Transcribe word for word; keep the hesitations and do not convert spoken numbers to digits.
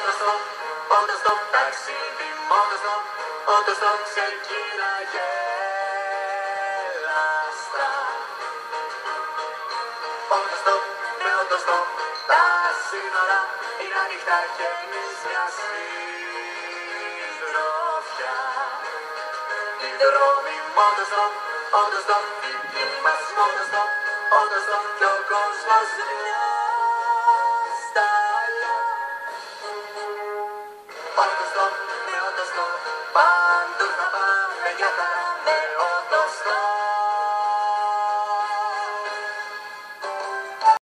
Ότοστοπ, ότοστοπ, ταξίδι μόνος-στοπ, ότοστοπ ξεκίναγε λαστά. Ότοστοπ, με ότοστοπ, τα σύνορα είναι ανοιχτά και εμείς μια συντροφιά. Οι δρόμοι μόνος-στοπ, ότοστοπ, οι μας μόνος-στοπ, ότοστοπ κι ο κόσμος μια.